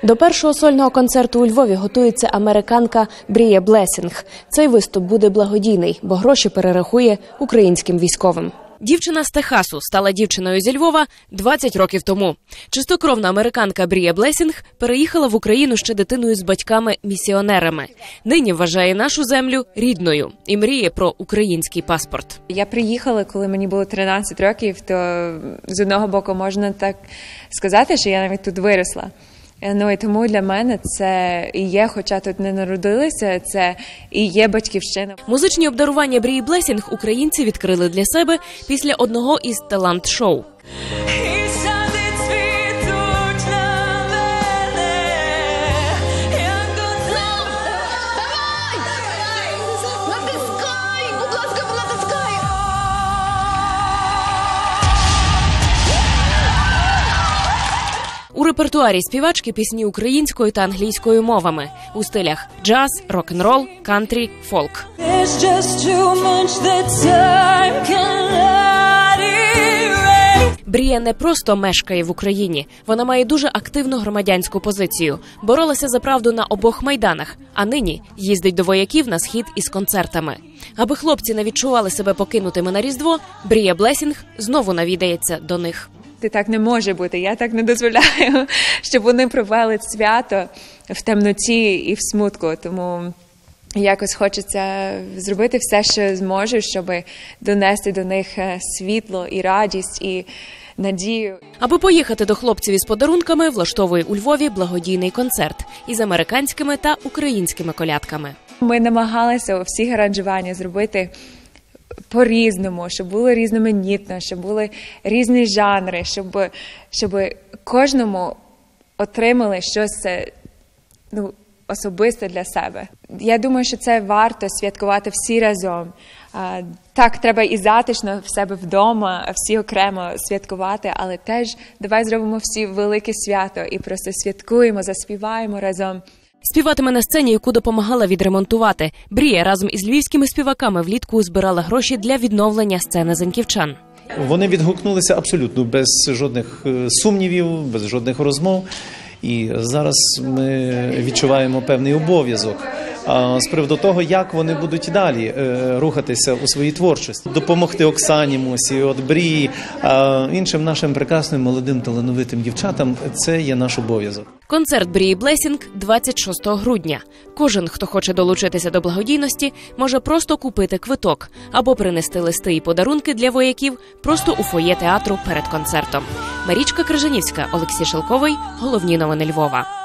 До першого сольного концерту у Львові готується американка Брія Блесінг. Цей виступ буде благодійний, бо гроші перерахує українським військовим. Дівчина з Техасу стала дівчиною зі Львова 20 років тому. Чистокровна американка Брія Блесінг переїхала в Україну ще дитиною з батьками-місіонерами. Нині вважає нашу землю рідною і мріє про український паспорт. Я приїхала, коли мені було 13 років, то з одного боку можна так сказати, що я навіть тут виросла. Ну і тому для мене це і є, хоча тут не народилися, це і є батьківщина. Музичні обдарування Брії Блесінг українці відкрили для себе після одного із талант-шоу. У репертуарі співачки пісні українською та англійською мовами у стилях джаз, рок-н-рол, кантрі, фолк. Брія не просто мешкає в Україні. Вона має дуже активну громадянську позицію. Боролася за правду на обох майданах, а нині їздить до вояків на схід із концертами. Аби хлопці не відчували себе покинутими на Різдво, Брія Блесінг знову навідається до них. Так не може бути, я так не дозволяю, щоб вони провели свято в темноті і в смутку. Тому якось хочеться зробити все, що зможу, щоб донести до них світло і радість, і надію. Аби поїхати до хлопців із подарунками, влаштовує у Львові благодійний концерт із американськими та українськими колядками. Ми намагалися всі аранжування зробити по-різному, щоб було різноманітно, щоб були різні жанри, щоб кожному отримали щось особисте для себе. Я думаю, що це варто святкувати всі разом. Так, треба і затишно в себе вдома, всі окремо святкувати, але теж давай зробимо всі велике свято і просто святкуємо, заспіваємо разом. Співатиме на сцені, яку допомагала відремонтувати. Брія разом із львівськими співаками влітку збирала гроші для відновлення сцени заньківчан. Вони відгукнулися абсолютно без жодних сумнівів, без жодних розмов. І зараз ми відчуваємо певний обов'язок з приводу того, як вони будуть далі рухатися у своїй творчості. Допомогти Оксані Мусі, Брії, іншим нашим прекрасним, молодим, талановитим дівчатам – це є наш обов'язок. Концерт Брії Блесінг 26 грудня. Кожен, хто хоче долучитися до благодійності, може просто купити квиток або принести листи і подарунки для вояків просто у фоє театру перед концертом. Марічка Крижанівська, Олексій Шелковий. Головні новини Львова.